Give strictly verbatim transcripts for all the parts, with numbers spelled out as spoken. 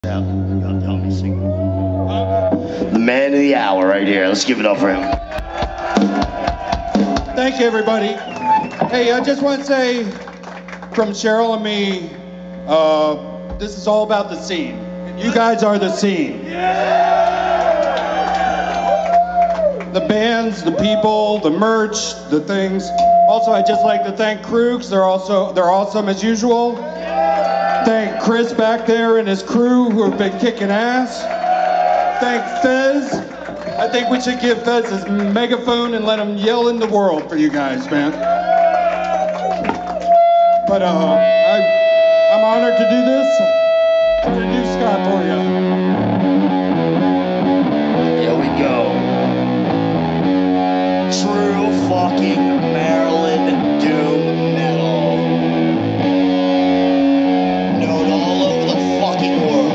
The man of the hour right here. Let's give it up for him. Thank you, everybody. Hey, I just want to say from Cheryl and me, uh, this is all about the scene. You guys are the scene. The bands, the people, the merch, the things. Also, I'd just like to thank Krugs. They're also they're awesome as usual. Thank Chris back there and his crew who have been kicking ass. Thank Fez. I think we should give Fez his megaphone and let him yell in the world for you guys, man. But uh, I, I'm honored to do this. I'm gonna do Scott for you. Here we go. True fucking Maryland doom metal. Known all over the fucking world.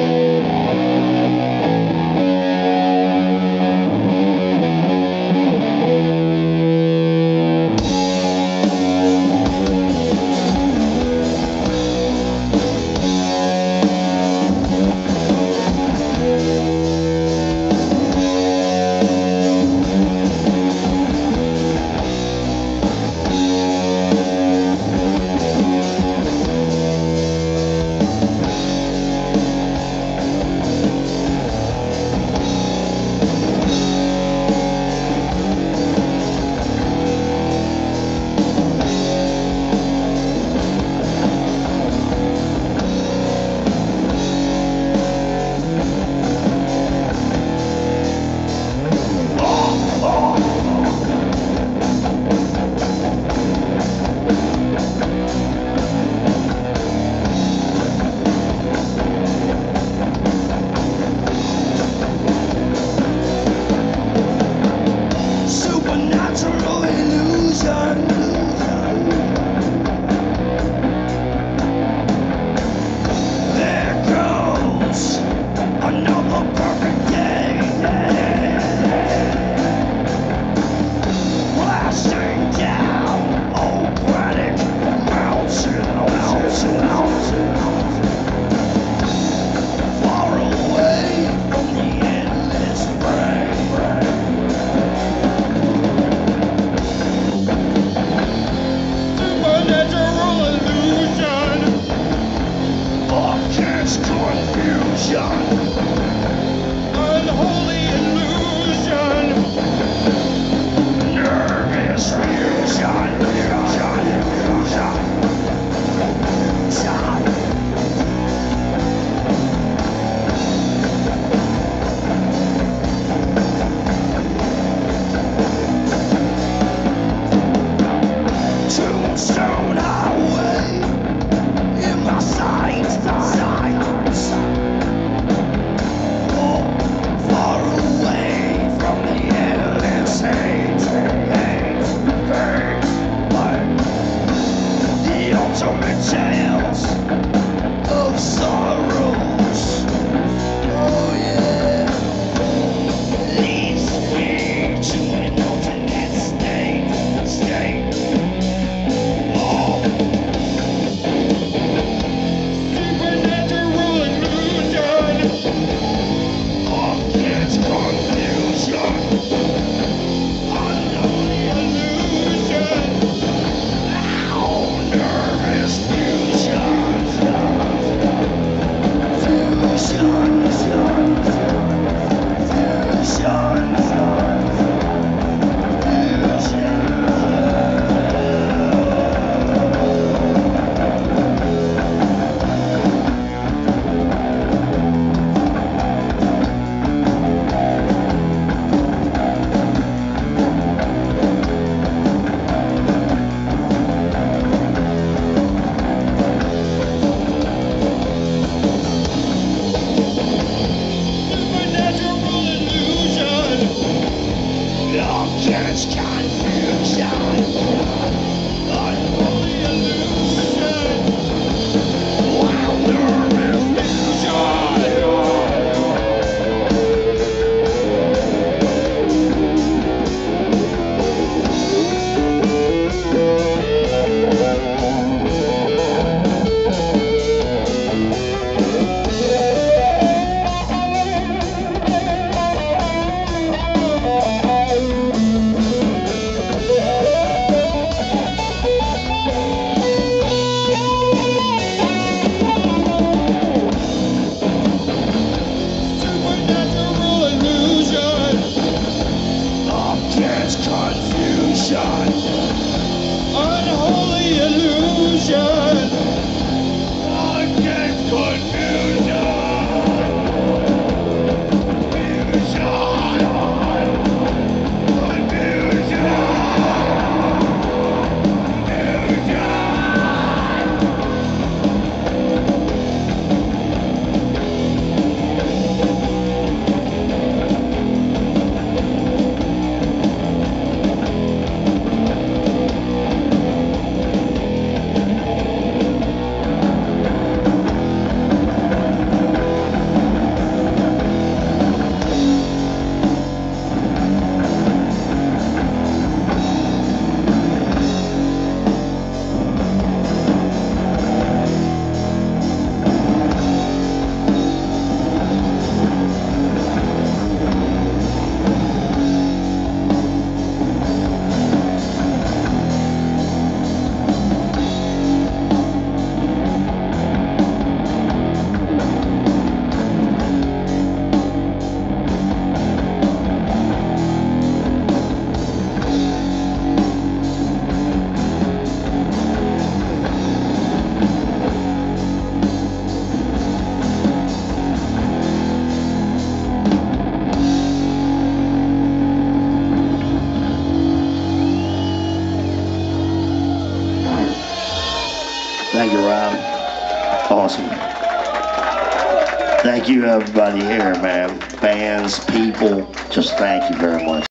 Thank you, everybody here, man. Fans, people, just thank you very much.